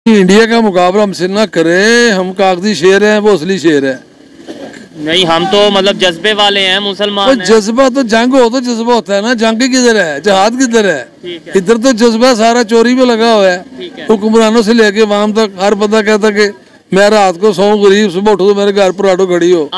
India का मुकाबला हमसे ना करें, हम कागजी शेर हैं, वो असली शेर है। नहीं, हम तो मतलब जज्बे वाले हैं, मुसलमान हैं। जज्बा तो जंग हो तो जज्बा होता है ना, जंग किधर है, जहाद किधर है? इधर तो जज्बा सारा चोरी में लगा हुआ है। हुक्मरानों से लेके वहां तक हर बंदा कहता कि मैं रात को 100 गरीब, सुबह उठो तो मेरे घर पर ऑटो खड़ी हो।